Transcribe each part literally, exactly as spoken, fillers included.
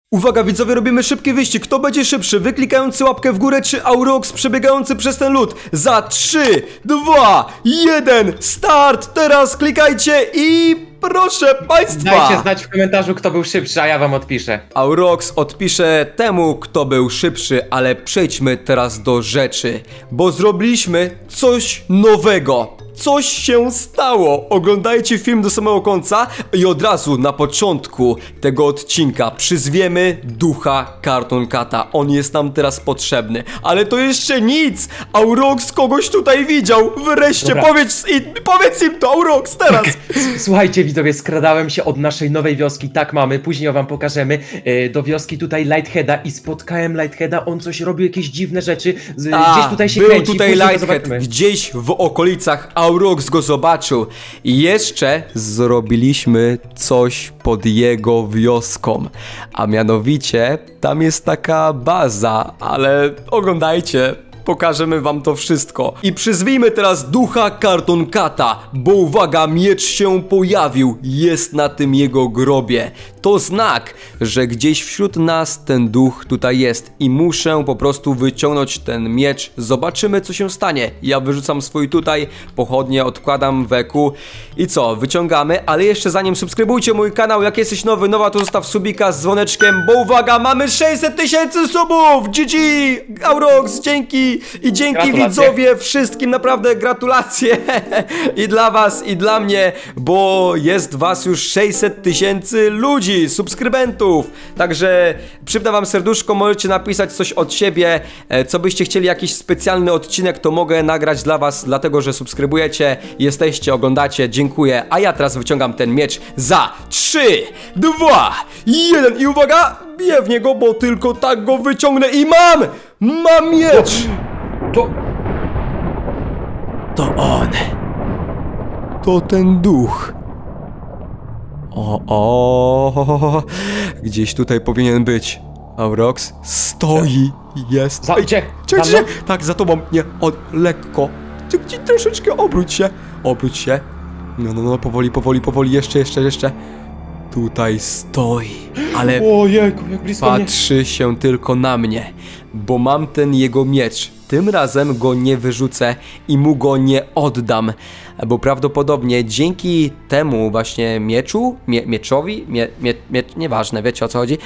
Uwaga widzowie, robimy szybki wyścig. Kto będzie szybszy? Wy klikający łapkę w górę, czy Aurox przebiegający przez ten lód? Za trzy, dwa, jeden, start! Teraz klikajcie i proszę państwa! Dajcie znać w komentarzu, kto był szybszy, a ja wam odpiszę. Aurox odpisze temu, kto był szybszy, ale przejdźmy teraz do rzeczy, bo zrobiliśmy coś nowego. Coś się stało! Oglądajcie film do samego końca i od razu na początku tego odcinka przyzwiemy ducha Cartoon Cata. On jest nam teraz potrzebny. Ale to jeszcze nic! Aurox kogoś tutaj widział! Wreszcie powiedz, i, powiedz im to, Aurox, teraz! Słuchajcie widzowie, skradałem się od naszej nowej wioski, tak mamy, później wam pokażemy, yy, do wioski tutaj Lightheada i spotkałem Lightheada, on coś robił, jakieś dziwne rzeczy, z, A, gdzieś tutaj się był kręci. tutaj Lighthead, gdzieś w okolicach Aurox go zobaczył i jeszcze zrobiliśmy coś pod jego wioską, a mianowicie tam jest taka baza, ale oglądajcie. Pokażemy wam to wszystko. I przyzwijmy teraz ducha Cartoon Cata, bo uwaga, miecz się pojawił. Jest na tym jego grobie. To znak, że gdzieś wśród nas ten duch tutaj jest. I muszę po prostu wyciągnąć ten miecz. Zobaczymy, co się stanie. Ja wyrzucam swój tutaj, pochodnie odkładam w eku. I co? Wyciągamy, ale jeszcze zanim subskrybujcie mój kanał, jak jesteś nowy, nowa, to zostaw subika z dzwoneczkiem, bo uwaga, mamy sześćset tysięcy subów! G G! Aurox, dzięki! I dzięki widzowie wszystkim, naprawdę gratulacje i dla was, i dla mnie, bo jest was już sześćset tysięcy ludzi, subskrybentów. Także przypnę wam serduszko, możecie napisać coś od siebie, co byście chcieli, jakiś specjalny odcinek, to mogę nagrać dla was, dlatego że subskrybujecie, jesteście, oglądacie, dziękuję. A ja teraz wyciągam ten miecz za trzy, dwa, jeden i uwaga, biję w niego, bo tylko tak go wyciągnę i mam! Mam miecz! To... To on. To ten duch. O, o, gdzieś tutaj powinien być. Aurox stoi, jest. Za, gdzie? Czekaj, czekaj, tak, za tobą. Nie, o, lekko. Czekaj, troszeczkę obróć się. Obróć się. No, no, no, powoli, powoli, powoli, jeszcze, jeszcze, jeszcze. Tutaj stoi, ale Ojejku, jak blisko patrzy mnie. się tylko na mnie, bo mam ten jego miecz. Tym razem go nie wyrzucę i mu go nie oddam, bo prawdopodobnie dzięki temu właśnie mieczu, mie, mieczowi, mie, mie, mie, nieważne, wiecie o co chodzi,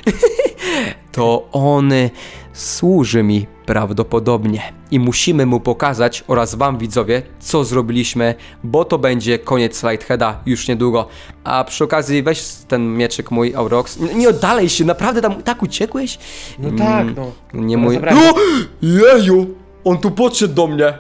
to on służy mi prawdopodobnie i musimy mu pokazać oraz wam widzowie, co zrobiliśmy, bo to będzie koniec Lightheada już niedługo. A przy okazji weź ten mieczyk mój, Aurox. Nie, nie oddalej się, naprawdę tam tak uciekłeś? No mm, tak, no. Nie mój... No, jeju! On tu podszedł do mnie.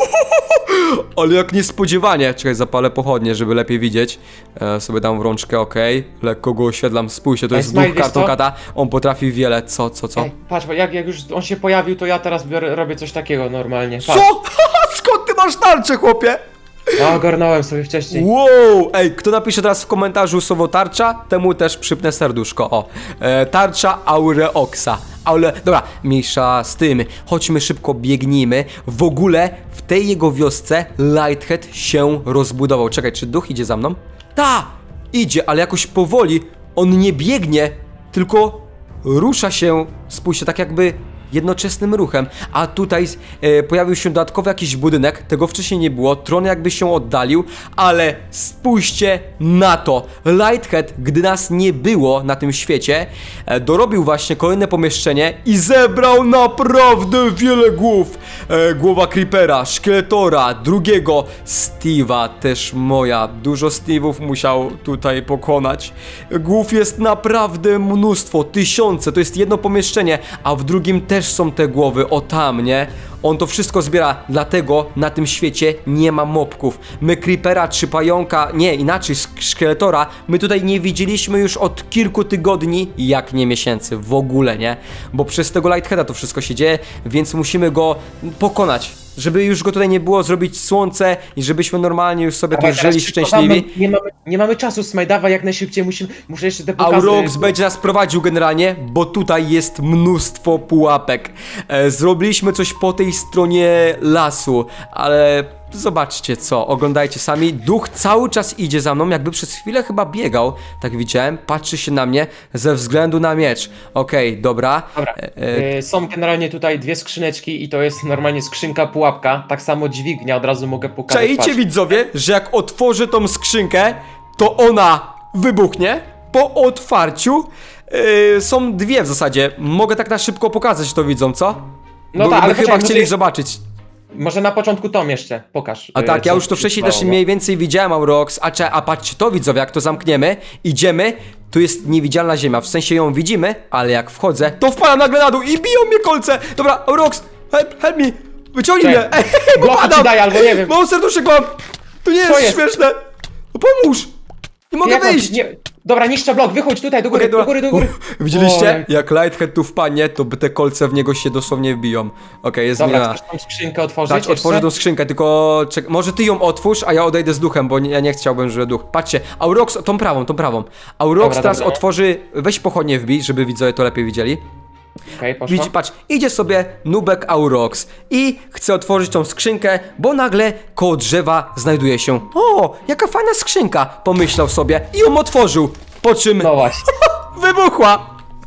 Ale jak niespodziewanie. Czekaj, zapalę pochodnie, żeby lepiej widzieć. E, sobie dam w rączkę, okej. Okay. Lekko go oświetlam. Spójrzcie, to Ej, jest Smile, duch Cartoon Cata. On potrafi wiele. Co, co, co? Ej, patrz, bo jak, jak już on się pojawił, to ja teraz biorę, robię coś takiego normalnie. Patrz. Co? Skąd ty masz tarczę, chłopie? A, ogarnąłem sobie wcześniej. Wow! Ej, kto napisze teraz w komentarzu słowo tarcza, temu też przypnę serduszko. O, e, tarcza Auroxa. Ale, dobra, mniejsza z tym. Chodźmy szybko, biegnijmy. W ogóle w tej jego wiosce Lighthead się rozbudował. Czekaj, czy duch idzie za mną? Ta! Idzie, ale jakoś powoli. On nie biegnie, tylko rusza się. Spójrzcie, tak jakby jednoczesnym ruchem, a tutaj e, pojawił się dodatkowy jakiś budynek, tego wcześniej nie było, tron jakby się oddalił, ale spójrzcie na to, Lighthead, gdy nas nie było na tym świecie, e, dorobił właśnie kolejne pomieszczenie i zebrał naprawdę wiele głów, e, głowa Creepera, Szkieletora, drugiego, Steve'a, też moja, dużo Steve'ów musiał tutaj pokonać, głów jest naprawdę mnóstwo, tysiące, to jest jedno pomieszczenie, a w drugim też są te głowy, o tam, nie? On to wszystko zbiera, dlatego na tym świecie nie ma mobków. My Creepera czy Pająka, nie, inaczej, Szkieletora, my tutaj nie widzieliśmy już od kilku tygodni, jak nie miesięcy, w ogóle, nie? Bo przez tego Lightheada to wszystko się dzieje, więc musimy go pokonać. Żeby już go tutaj nie było, zrobić słońce i żebyśmy normalnie już sobie tu żyli szczęśliwi. Nie mamy, nie mamy czasu, Smaj, dawaj jak najszybciej, musimy, muszę jeszcze te pokazy... Aurox będzie nas prowadził generalnie, bo tutaj jest mnóstwo pułapek. E, zrobiliśmy coś po tej stronie lasu, ale zobaczcie co, oglądajcie sami. Duch cały czas idzie za mną, jakby przez chwilę chyba biegał. Tak widziałem, patrzy się na mnie ze względu na miecz. Okej, okay, dobra. Dobra, e, e... y, są generalnie tutaj dwie skrzyneczki i to jest normalnie skrzynka pułapka. Tak samo dźwignia, od razu mogę pokazać. Czajcie widzowie, że jak otworzę tą skrzynkę, to ona wybuchnie. Po otwarciu yy, są dwie w zasadzie. Mogę tak na szybko pokazać to widzom, co? No Bo tak, ale chyba poczekaj, chcieli może- zobaczyć. Może na początku tom jeszcze, pokaż. A y, tak, ja co już to wcześniej też przyszło. mniej więcej widziałem, Aurox. A, cze, a patrzcie to widzowie, jak to zamkniemy, idziemy, tu jest niewidzialna ziemia. W sensie ją widzimy, ale jak wchodzę, to wpadam nagle na dół i biją mnie kolce. Dobra, Aurox, help, help me. Wyciągnij Czekaj. mnie. Ej, bo Bloki ci padam. daj, albo nie wiem. Mało serduszek mam. To nie Co jest, jest? śmieszne. No pomóż. Nie mogę Jak mam- wyjść. Nie... Dobra, niszczę blok, wychodź tutaj, do góry, Okej, do dobra. góry, do góry. Uff, widzieliście? Oj. Jak Lighthead tu wpadnie, to by te kolce w niego się dosłownie wbiją. Okej, jest Dobra, zmiana. chcesz tą skrzynkę otworzyć Tak, jeszcze? otworzę tą skrzynkę, tylko czek- może ty ją otwórz, a ja odejdę z duchem, bo nie, ja nie chciałbym, żeby duch. Patrzcie, Aurox, tą prawą, tą prawą. Aurox Dobra, teraz dobra. otworzy, weź pochodnie wbij, żeby widzowie to lepiej widzieli. Okej, poszło. Widzi, patrz, idzie sobie Nubek Aurox i chce otworzyć tą skrzynkę, bo nagle koło drzewa znajduje się. O, jaka fajna skrzynka, pomyślał sobie i ją otworzył. Po czym No właśnie. wybuchła!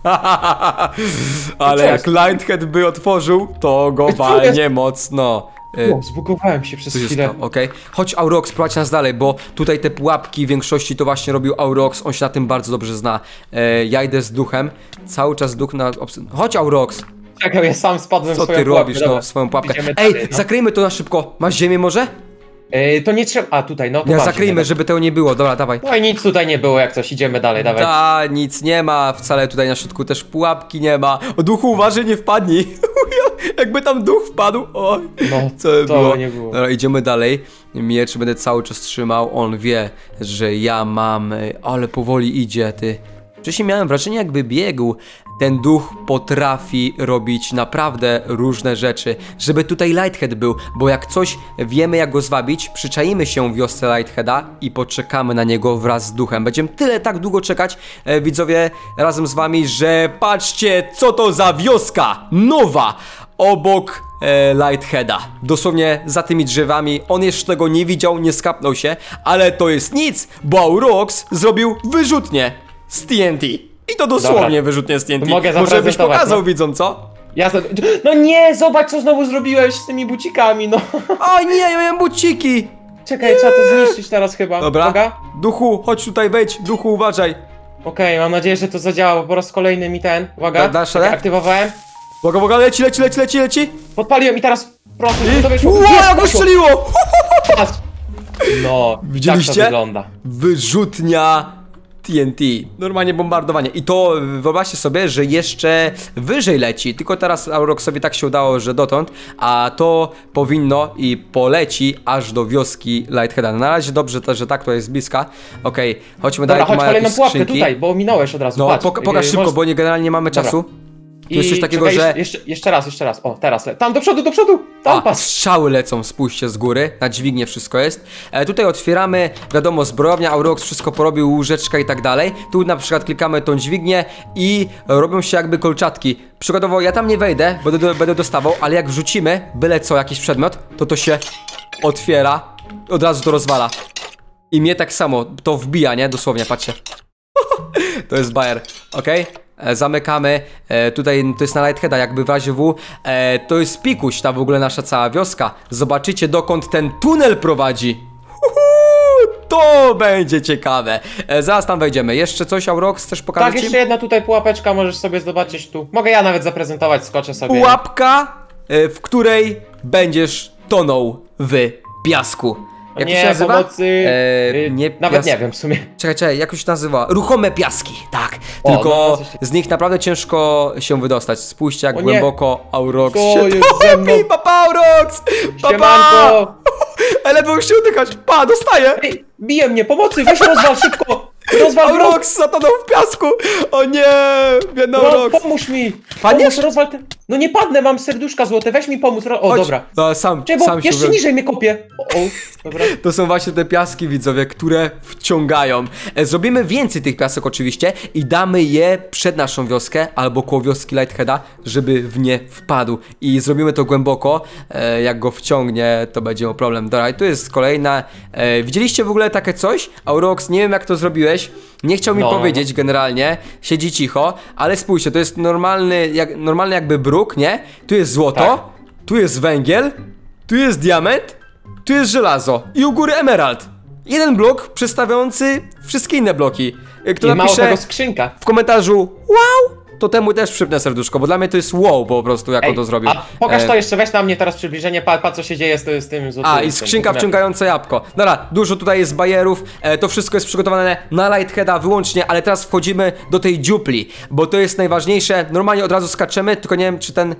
Ale Co jak jest? Lighthead by otworzył, to go Co jest? walnie mocno. Y, O, zbugowałem się przez Co się chwilę. stało? Okej. Chodź Aurox, prowadź nas dalej, bo tutaj te pułapki w większości to właśnie robił Aurox, on się na tym bardzo dobrze zna. E, ja idę z duchem, cały czas duch na... obs- Chodź Aurox! Czekaj, ja sam spadłem w Co swoją ty pułapkę. robisz, Dobra, no, w swoją pułapkę? idziemy Ej, dalej, no. zakryjmy to na szybko. Masz ziemię może? Yy, to nie trzeba... A, tutaj, no to Nie, masz, zakryjmy, nie, żeby tego nie było. Dobra, dawaj. No i nic tutaj nie było, jak coś, idziemy dalej, dawaj. Ta, nic nie ma, wcale tutaj na środku też pułapki nie ma. O duchu uważaj, nie wpadnij. Jakby tam duch wpadł, oj. No, Co by to było? nie było. Dobra, idziemy dalej. Miecz będę cały czas trzymał, on wie, że ja mam, y, ale powoli idzie, ty. Wcześniej miałem wrażenie, jakby biegł. Ten duch potrafi robić naprawdę różne rzeczy. Żeby tutaj Lighthead był, bo jak coś wiemy, jak go zwabić, przyczaimy się w wiosce Lightheada i poczekamy na niego wraz z duchem. Będziemy tyle tak długo czekać, e, widzowie, razem z wami, że patrzcie, co to za wioska nowa obok e, Lightheada. Dosłownie za tymi drzewami. On jeszcze tego nie widział, nie skapnął się, ale to jest nic, bo Aurox zrobił wyrzutnię z T N T. I to dosłownie Dobra. wyrzutnie z T N T. Mogę Może byś zaprezentować, pokazał no. widzom, co? Jasne. No nie, zobacz co znowu zrobiłeś z tymi bucikami, no. O nie, ja miałem buciki! Czekaj, trzeba to zniszczyć teraz chyba. Dobra. Uwaga. Duchu, chodź tutaj, wejdź. Duchu, uważaj. Okej, mam nadzieję, że to zadziała, bo po raz kolejny mi ten. Uwaga. Da- dasz Czekaj, radę? aktywowałem. Uwaga, uwaga, leci, leci, leci, leci, leci. Podpaliłem i teraz proszę, żeby to I... wyszło. Wow, Jest, jak go wyszło. strzeliło! Patrz. No, Widzieliście? tak to wygląda. Wyrzutnia T N T. Normalnie bombardowanie. I to wyobraźcie sobie, że jeszcze wyżej leci. Tylko teraz Auroxowi tak się udało, że dotąd. A to powinno i poleci aż do wioski Lightheada. Na razie dobrze, to, że tak to jest bliska. Okej, chodźmy Dobra, dalej. Tu chodź ma kolejną jakieś pułapkę skrzynki. tutaj, bo minąłeś od razu. No, Patrz, poka pokaż yy, szybko, możesz- bo nie, generalnie nie mamy Dobra. czasu. Tu I jest coś takiego, czekaj, że... Jeszcze, jeszcze raz, jeszcze raz. O, teraz. Le tam do przodu, do przodu! Tam A, pas! strzały lecą, spójrzcie z góry, na dźwignię wszystko jest. E, tutaj otwieramy, wiadomo, zbrojownia, Aurox wszystko porobił, łóżeczka i tak dalej. Tu na przykład klikamy tą dźwignię i robią się jakby kolczatki. Przykładowo ja tam nie wejdę, będę, do, będę dostawał, ale jak wrzucimy byle co, jakiś przedmiot, to to się otwiera, od razu to rozwala. I mnie tak samo, to wbija, nie? Dosłownie, patrzcie. To jest bajer, okej? E, zamykamy, e, tutaj to jest na Lightheada, jakby w razie W. E, to jest Pikuś, ta w ogóle nasza cała wioska. Zobaczycie, dokąd ten tunel prowadzi. Uhu, to będzie ciekawe. E, zaraz tam wejdziemy. Jeszcze coś, Aurox, chcesz pokazać Tak, im? jeszcze jedna tutaj pułapeczka, możesz sobie zobaczyć tu. Mogę ja nawet zaprezentować, skoczę sobie. Pułapka, e, w której będziesz tonął w piasku. Jak nie, to się nazywa? pomocy... E, yy, nie nawet pias- nie wiem w sumie. Czekaj, czekaj, jak to się nazywa? Ruchome piaski, tak. O, Tylko no, coś takiego. z nich naprawdę ciężko się wydostać. Spójrzcie, jak O nie. głęboko Aurox Co się jest ze mną? topi. Papa, Aurox! Papa! Siemanko! Ale ledwo już się udychać. Pa, dostaję! Ej, bije mnie, pomocy, weź rozwal szybko! Rozwal blok! Aurox zatonął w piasku! O nie! Biedny No, Aurox! pomóż mi! Padniesz? Pomóż, rozwal ten... No nie padnę, mam serduszka złote, weź mi pomóc. Ro... O, Chodź. dobra. No, sam, Czekaj, bo sam się jeszcze wy- niżej mnie kopie. O, o, dobra. To są właśnie te piaski, widzowie, które wciągają. E, Zrobimy więcej tych piasek oczywiście i damy je przed naszą wioskę albo koło wioski Lightheada, żeby w nie wpadł. I zrobimy to głęboko. E, jak go wciągnie, to będzie miał problem. Dobra, i tu jest kolejna. E, widzieliście w ogóle takie coś? Aurox, nie wiem jak to zrobiłeś. Nie chciał mi No. powiedzieć generalnie. Siedzi cicho, ale spójrzcie, to jest normalny, jak, normalny jakby bruk, nie? Tu jest złoto, Tak. tu jest węgiel, tu jest diament, tu jest żelazo i u góry emerald. Jeden blok przedstawiający wszystkie inne bloki. Kto I mało napisze tego skrzynka. w komentarzu wow, to temu też przypnę serduszko, bo dla mnie to jest wow po prostu, jak on to zrobił. A pokaż E, to jeszcze, weź na mnie teraz przybliżenie, patrz, pa, co się dzieje z, z tym złotym. A, i skrzynka tym- wciągająca jabłko. Dobra, dużo tutaj jest bajerów, e, to wszystko jest przygotowane na Lightheada wyłącznie, ale teraz wchodzimy do tej dziupli, bo to jest najważniejsze. Normalnie od razu skaczemy, tylko nie wiem, czy ten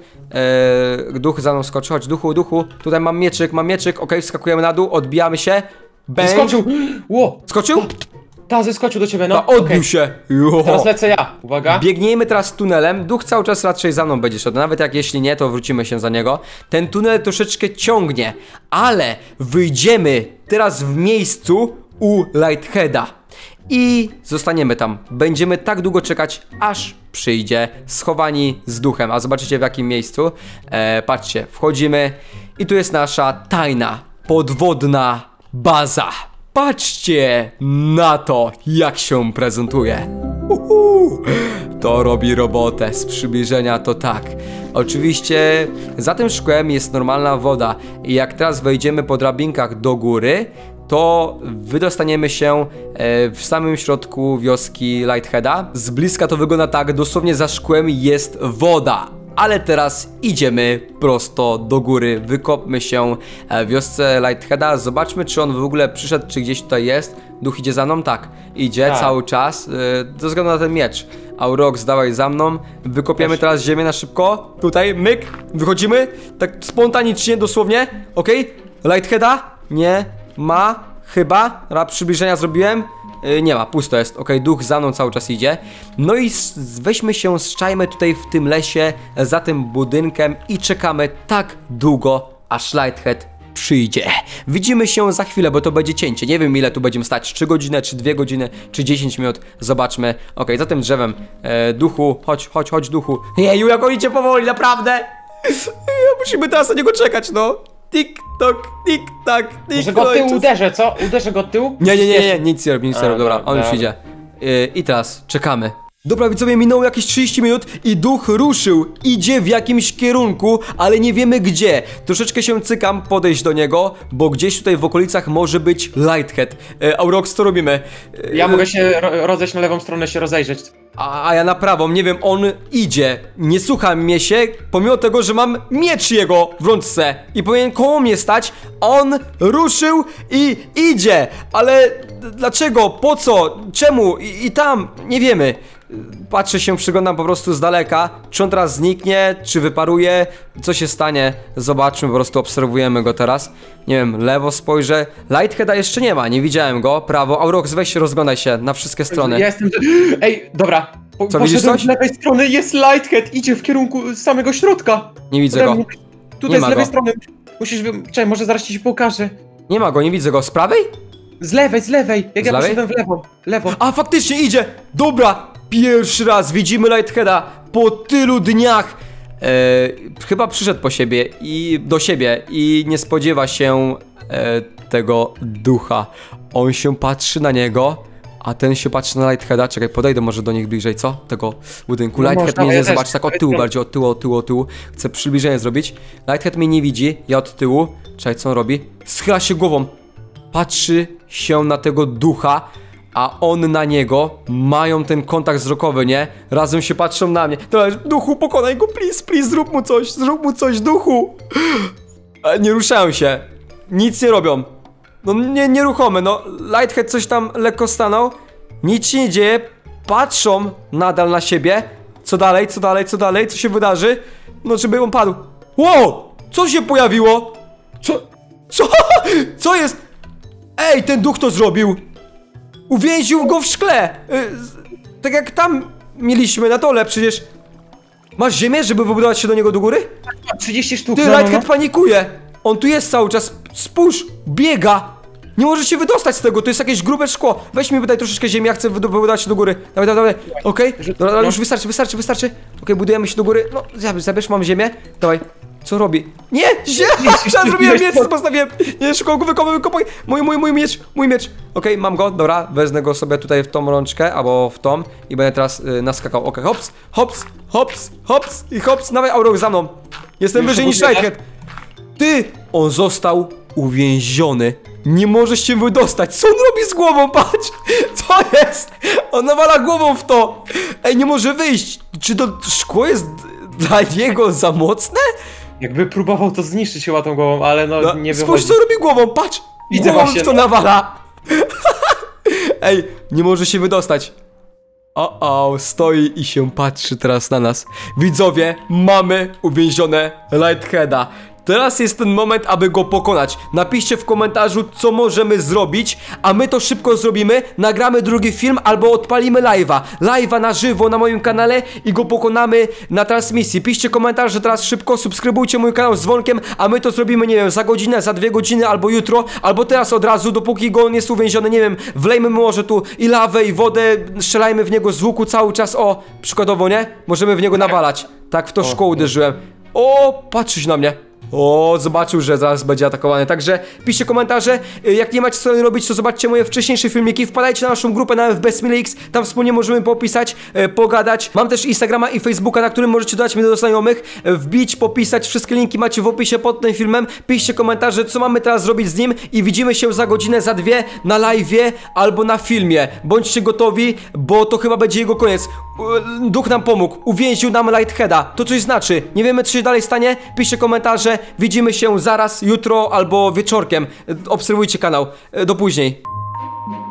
e, duch za mną skoczy. Chodź, duchu, duchu, tutaj mam mieczyk, mam mieczyk, okej, wskakujemy na dół, odbijamy się. Bang. Zeskoczył! Ło! Skoczył? Ta, zeskoczył do ciebie, no. No, odbił Okej. się. Jo. Teraz lecę ja, uwaga. Biegniemy teraz tunelem, duch cały czas raczej za mną będzie szedł, nawet jak jeśli nie, to wrócimy się za niego. Ten tunel troszeczkę ciągnie, ale wyjdziemy teraz w miejscu u Lightheada i zostaniemy tam. Będziemy tak długo czekać, aż przyjdzie, schowani z duchem, a zobaczycie w jakim miejscu. E, patrzcie, wchodzimy i tu jest nasza tajna, podwodna baza. Patrzcie na to, jak się prezentuje. Uhu. To robi robotę, z przybliżenia to tak. Oczywiście za tym szkłem jest normalna woda i jak teraz wejdziemy po drabinkach do góry, to wydostaniemy się e, w samym środku wioski Lightheada. Z bliska to wygląda tak, dosłownie za szkłem jest woda. Ale teraz idziemy prosto do góry, wykopmy się w wiosce Lightheada, zobaczmy czy on w ogóle przyszedł, czy gdzieś tutaj jest. Duch idzie za mną? Tak, idzie Tak. cały czas, yy, ze względu na ten miecz. Aurox, dawaj za mną, wykopiemy Też. teraz ziemię na szybko, tutaj, myk, wychodzimy, tak spontanicznie, dosłownie, okej, Lightheada, nie ma, chyba, rap przybliżenia zrobiłem. Yy, nie ma, pusto jest, okej, duch za mną cały czas idzie. No i s- weźmy się, zczajmy tutaj w tym lesie, za tym budynkiem i czekamy tak długo, aż Lighthead przyjdzie. Widzimy się za chwilę, bo to będzie cięcie. Nie wiem ile tu będziemy stać, trzy godziny, czy dwie godziny, czy dziesięć minut. Zobaczmy. Okej, za tym drzewem. E, duchu, chodź, chodź, chodź duchu. Jeju, jak on idzie powoli, naprawdę. Musimy teraz na niego czekać, no. Tik, tok, tik, tak, tik, Może go od no i tyłu czas- uderzę, co? Uderzę go od tyłu? nie, nie, nie, nie, nic nie robi, nic nie A, robi, dobra, dobra, on już dobra. idzie. Yy, I teraz czekamy. Dobra widzowie, minęło jakieś trzydzieści minut i duch ruszył, idzie w jakimś kierunku, ale nie wiemy gdzie. Troszeczkę się cykam podejść do niego, bo gdzieś tutaj w okolicach może być Lighthead. Yy, Aurox, co robimy? Yy, Ja mogę się ro rozejść na lewą stronę, się rozejrzeć. a, a ja na prawą, nie wiem, on idzie, nie słucha mnie się, pomimo tego, że mam miecz jego w rączce i powinien koło mnie stać, on ruszył i idzie, ale d- dlaczego, po co, czemu i, i tam, nie wiemy. Patrzę się, przyglądam po prostu z daleka, czy on teraz zniknie, czy wyparuje, co się stanie, zobaczmy, po prostu obserwujemy go teraz. Nie wiem, lewo spojrzę, Lightheada jeszcze nie ma, nie widziałem go, prawo, Aurox, weź się, rozglądaj się na wszystkie strony. Ja jestem... Ej, dobra. Po, Co, widzisz poszedłem coś? z lewej strony, jest Lighthead, idzie w kierunku samego środka. Nie widzę Ode go. mnie. Nie Tutaj ma z lewej go. strony. Musisz... wy- Czekaj, może zaraz ci się pokażę. Nie ma go, nie widzę go. Z prawej? Z lewej, z lewej. Jak Z ja lewej? poszedłem w lewo. Lewo. A, faktycznie idzie! Dobra! Pierwszy raz widzimy Lightheada po tylu dniach. E, chyba przyszedł po siebie i do siebie i nie spodziewa się e, tego ducha. On się patrzy na niego, a ten się patrzy na Lightheada. Czekaj, podejdę może do nich bliżej, co? Tego budynku. No Lighthead można, mnie ja nie też. zobaczy, tak od tyłu bardziej, od tyłu, od tyłu, od tyłu. Chcę przybliżenie zrobić. Lighthead mnie nie widzi, ja od tyłu. Czekaj, co on robi? Schyla się głową. Patrzy się na tego ducha, a on na niego, mają ten kontakt wzrokowy, nie? Razem się patrzą na mnie. Dobra, duchu, pokonaj go, please, please, zrób mu coś, zrób mu coś, duchu. E, Nie ruszają się, nic nie robią. No nie, nieruchome, no. Lighthead coś tam lekko stanął, nic się nie dzieje, patrzą nadal na siebie. Co dalej, co dalej, co dalej, co się wydarzy? No, żeby on padł. Wow, co się pojawiło? Co? Co? Co jest? Ej, ten duch to zrobił! Uwięził go w szkle! Y, z- tak jak tam mieliśmy na dole przecież. Masz ziemię, żeby wybudować się do niego do góry? trzydzieści sztuk, Ty, no, no, Lighthead no. panikuje! On tu jest cały czas, spójrz, biega! Nie może się wydostać z tego, to jest jakieś grube szkło. Weź mi tutaj troszeczkę ziemi, ja chcę wydo- wybudować się do góry. Dawaj, dawaj, dawaj. Okej, dobra, ale już wystarczy, wystarczy, wystarczy. Okej, budujemy się do góry. No, zabierz, zabierz, mam ziemię. Dawaj. Co robi? Nie! Ziemia! Ja zrobiłem miecz, postawiłem! Nie, szybko go wykopaj, wykopaj! Mój, mój, mój miecz, mój miecz! Okej, mam go, dobra, wezmę go sobie tutaj w tą rączkę, albo w tą i będę teraz y, naskakał. Okej, hops, hops, hops, hops i hops, dawaj, Aurok, za mną! Jestem Już wyżej niż budujesz? Lighthead! Ty! On został uwięziony. Nie może się wydostać. Co on robi z głową? Patrz! Co jest? On nawala głową w to! Ej, nie może wyjść! Czy to szkło jest dla niego za mocne? Jakby próbował to zniszczyć chyba tą głową, ale no, No, nie spójrz, wychodzi. co robi głową, patrz! Widzę Głową właśnie, w to no. nawala! Ej, nie może się wydostać. O, o, stoi i się patrzy teraz na nas. Widzowie, mamy uwięzione Lightheada. Teraz jest ten moment, aby go pokonać. Napiszcie w komentarzu, co możemy zrobić, a my to szybko zrobimy. Nagramy drugi film albo odpalimy live'a. Live'a na żywo na moim kanale i go pokonamy na transmisji. Piszcie komentarze teraz szybko, subskrybujcie mój kanał z dzwonkiem, a my to zrobimy, nie wiem, za godzinę, za dwie godziny, albo jutro, albo teraz od razu, dopóki go on jest uwięziony, nie wiem, wlejmy mu może tu i lawę, i wodę, strzelajmy w niego z łuku cały czas, o, przykładowo, nie? Możemy w niego nawalać. Tak, w to szkło uderzyłem. O, patrzysz na mnie. O, zobaczył, że zaraz będzie atakowany. Także piszcie komentarze. Jak nie macie co robić, to zobaczcie moje wcześniejsze filmiki. Wpadajcie na naszą grupę na F B Smilix. Tam wspólnie możemy popisać, e, pogadać. Mam też Instagrama i Facebooka, na którym możecie dodać mnie do znajomych, e, wbić, popisać. Wszystkie linki macie w opisie pod tym filmem. Piszcie komentarze, co mamy teraz zrobić z nim i widzimy się za godzinę, za dwie na live'ie albo na filmie. Bądźcie gotowi, bo to chyba będzie jego koniec. E, Duch nam pomógł. Uwięził nam Lightheada. To coś znaczy. Nie wiemy, co się dalej stanie. Piszcie komentarze. Widzimy się zaraz, jutro albo wieczorkiem. Obserwujcie kanał. Do później.